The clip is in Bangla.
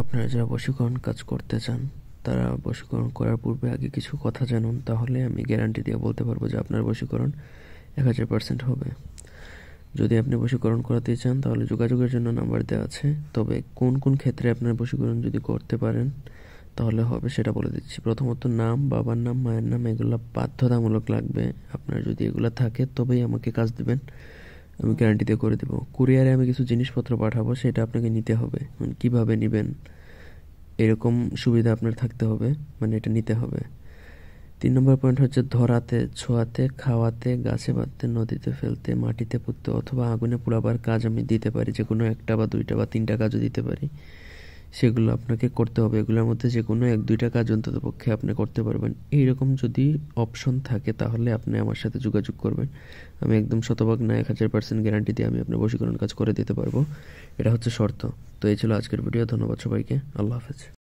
আপনারা যারা বশীকরণ কাজ করতে চান তারা বশীকরণ করার পূর্বে আগে কিছু কথা জানুন, তাহলে আমি গ্যারান্টি দিয়ে বলতে পারবো যে আপনার বশীকরণ 1000% হবে। যদি আপনি বশীকরণ করাতে চান তাহলে যোগাযোগের জন্য নাম্বার দেওয়া আছে। তবে কোন কোন ক্ষেত্রে আপনার বশীকরণ যদি করতে পারেন তাহলে হবে সেটা বলে দিচ্ছি। প্রথমত নাম, বাবার নাম, মায়ের নাম এগুলো বাধ্যতামূলক লাগবে। আপনার যদি এগুলো থাকে তবেই আমাকে কাজ দিবেন, আমি গ্যারান্টি দিয়ে করে দেবো। কুরিয়ারে আমি কিছু জিনিসপত্র পাঠাবো, সেটা আপনাকে নিতে হবে। কিভাবে নেবেন এরকম সুবিধা আপনার থাকতে হবে, মানে এটা নিতে হবে। 3 নম্বর পয়েন্ট হচ্ছে ধরাতে, ছোঁয়াতে, খাওয়াতে, গাছে বাঁধতে, নদীতে ফেলতে, মাটিতে পুঁততে অথবা আগুনে পোড়াবার কাজ আমি দিতে পারি। যে কোনো 1টা বা 2টা বা 3টা কাজও দিতে পারি, সেগুলো আপনাকে করতে হবে। এগুলোর মধ্যে যে কোনো 1-2টা কাজ অন্তত পক্ষে আপনি করতে পারবেন। এইরকম যদি অপশন থাকে তাহলে আপনি আমার সাথে যোগাযোগ করবেন। আমি একদম শতভাগ না 1000% গ্যারান্টি দিয়ে আমি আপনার বশীকরণ কাজ করে দিতে পারবো। এটা হচ্ছে শর্ত। তো এই ছিল আজকের ভিডিও। ধন্যবাদ সবাইকে। আল্লাহ হাফেজ।